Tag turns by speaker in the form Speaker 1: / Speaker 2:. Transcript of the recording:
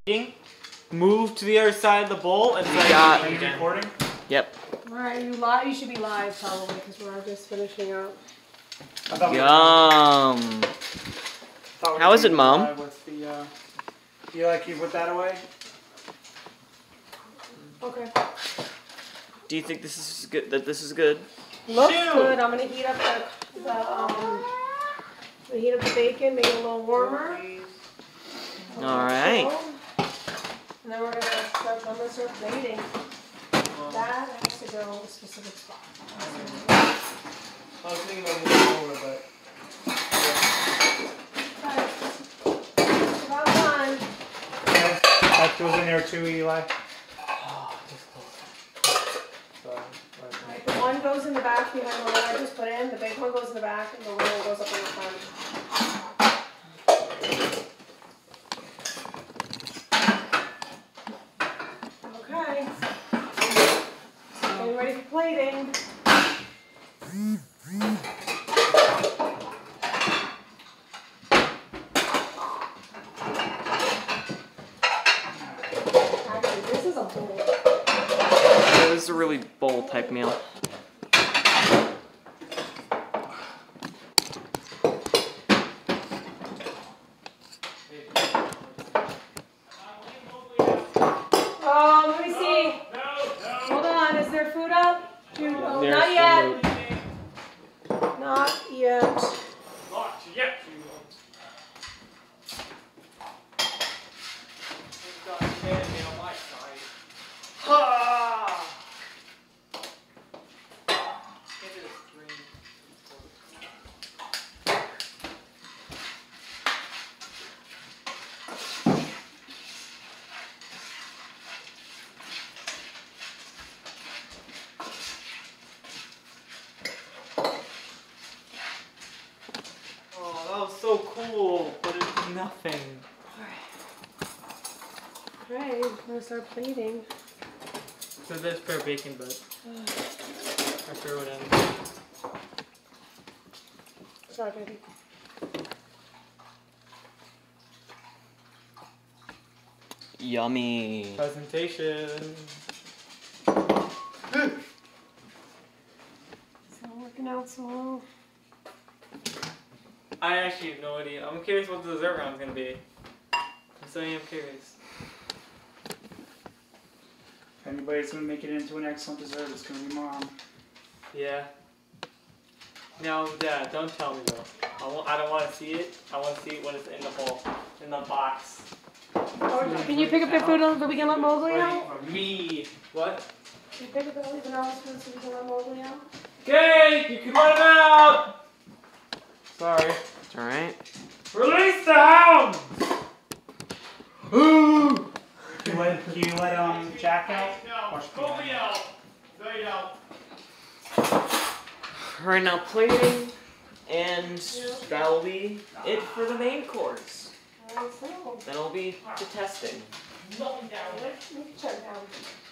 Speaker 1: Move to the other side of the bowl and
Speaker 2: Are
Speaker 1: you recording?
Speaker 2: Yep.
Speaker 3: Alright, you should be live probably because we're just finishing up.
Speaker 2: Yum. How is it, Mom?
Speaker 1: With the, do you like you put that away?
Speaker 3: Okay.
Speaker 2: Do you think this is good? That this is good?
Speaker 3: Looks good. I'm gonna heat up the bacon, make it a little warmer.
Speaker 2: All right.
Speaker 3: And then we're gonna start plating. That has to go in a specific spot.
Speaker 1: I was thinking about moving over,
Speaker 3: It's about done.
Speaker 1: that goes in there too, Eli.
Speaker 3: Alright, the one goes in the back behind the one I just put in. The big one goes in the back, and the little one goes up in the front. Okay. Getting ready for plating. Actually, this is a bowl.
Speaker 2: Yeah, this is a really bowl type meal.
Speaker 3: Let me see. Hold on, is there food up? Oh,
Speaker 2: There's
Speaker 3: not yet.
Speaker 2: food.
Speaker 3: Not yet.
Speaker 1: Not yet, you on my side. Ha! Oh, that was so cool, but it's nothing.
Speaker 3: Alright, I'm gonna start plating.
Speaker 1: So this pair of bacon, but I threw it in.
Speaker 3: Sorry, baby.
Speaker 2: Yummy.
Speaker 1: Presentation.
Speaker 3: It's not working out so well.
Speaker 1: I actually have no idea. I'm curious what the dessert round's gonna be. I'm so curious.
Speaker 4: If anybody's going to make it into an excellent dessert, it's going to be Mom.
Speaker 1: Yeah. No, Dad, don't tell me though. I don't want to see it. I want to see it when it's in the bowl, in the box.
Speaker 3: Oh, can you pick up your food so we can let Mowgli out?
Speaker 1: For me. What?
Speaker 3: Can you pick up everything else food so we can let Mowgli out?
Speaker 1: Okay, you can let him out. Sorry.
Speaker 2: It's all right.
Speaker 1: Release the hound.
Speaker 4: Can you let Jack out?
Speaker 1: No, Colby out. Right out.
Speaker 2: Right now, plating, and that'll be it for the main course.
Speaker 3: So,
Speaker 2: Then it'll be to testing.
Speaker 1: Nothing down there.
Speaker 3: let me check down.